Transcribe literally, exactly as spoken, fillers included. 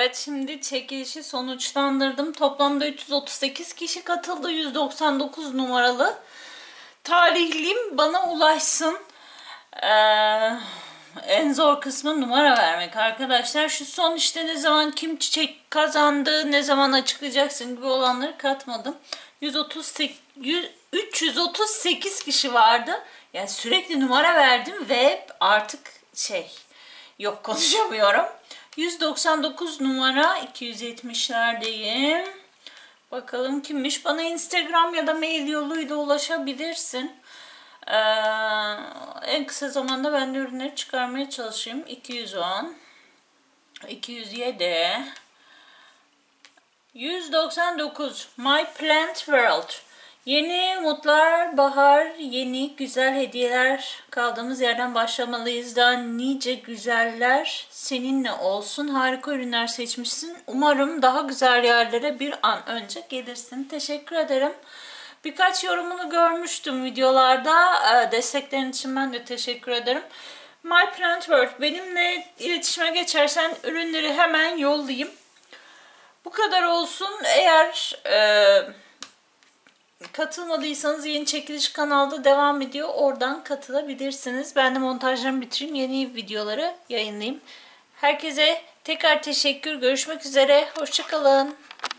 Evet, şimdi çekilişi sonuçlandırdım. Toplamda üç yüz otuz sekiz kişi katıldı. yüz doksan dokuz numaralı talihliyim bana ulaşsın. Ee, en zor kısmı numara vermek arkadaşlar. Şu son işte ne zaman kim çiçek kazandı, ne zaman açıklayacaksın gibi olanları katmadım. yüz otuz sekiz, üç yüz otuz sekiz kişi vardı. Yani sürekli numara verdim ve artık şey yok, konuşamıyorum. yüz doksan dokuz numara, iki yüz yetmişlerdeyim. Bakalım kimmiş? Bana Instagram ya da mail yoluyla ulaşabilirsin. Ee, en kısa zamanda ben de ürünleri çıkarmaya çalışayım. iki yüz on, iki yüz yedi, yüz doksan dokuz. My Plant World. Yeni umutlar, bahar, yeni güzel hediyeler. Kaldığımız yerden başlamalıyız. Daha nice güzeller seninle olsun. Harika ürünler seçmişsin. Umarım daha güzel yerlere bir an önce gelirsin. Teşekkür ederim. Birkaç yorumunu görmüştüm videolarda. Desteklerin için ben de teşekkür ederim. My Plant World. Benimle iletişime geçersen ürünleri hemen yollayayım. Bu kadar olsun. Eğer e, katılmadıysanız yeni çekiliş kanalda devam ediyor. Oradan katılabilirsiniz. Ben de montajlarımı bitireyim. Yeni videoları yayınlayayım. Herkese tekrar teşekkür. Görüşmek üzere. Hoşça kalın.